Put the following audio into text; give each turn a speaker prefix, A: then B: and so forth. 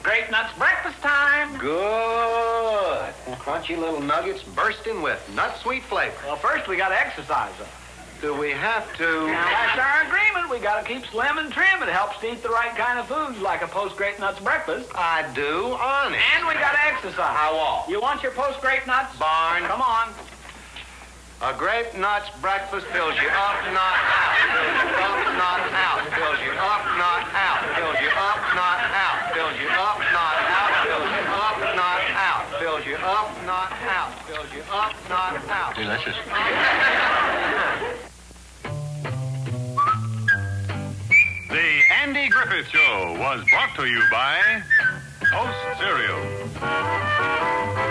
A: Grape Nuts breakfast time.
B: Good. Crunchy little nuggets bursting with nut sweet flavor.
A: Well, first we got to exercise them.
B: Do we have to?
A: Now, that's our agreement. We got to keep slim and trim. It helps to eat the right kind of foods, like a post-Grape Nuts breakfast.
B: I do, honest.
A: And we got to exercise.
B: How all?
A: You want your post-Grape Nuts?
B: Barn.
A: Come on.
B: A Grape Nuts breakfast fills you up, not out. Fills you up, not out. Fills you up, not out. Fills you up, not out. Fills you up, not out. Fills you up, not out. Fills you up, not out. Fills you up, not out.
C: Delicious.
D: The Andy Griffith Show was brought to you by Post Cereal.